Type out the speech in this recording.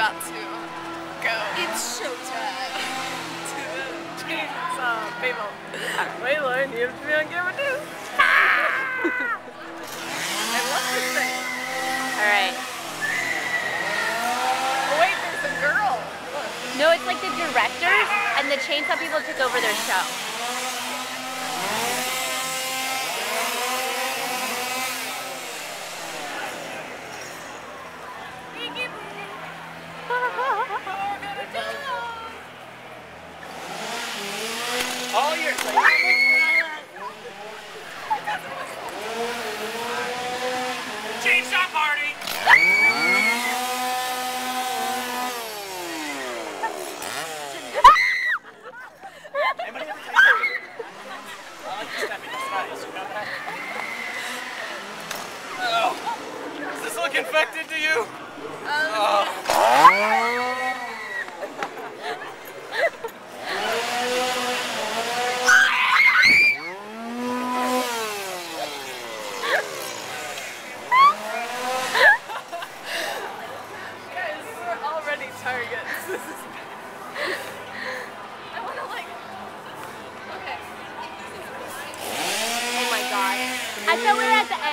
about to go. It's showtime. To the chainsaw people. Wait, Lauren, you have to be on camera too. And what's this thing? Alright. Oh wait, there's a girl. Look. No, it's like the directors and the chainsaw people took over their show. All your chainsaw party. Anybody ever tell you? I like stepping the spice, you know that? Oh. Does this look infected to you? Targets. I want to like. Okay. Oh my god. I thought we were at the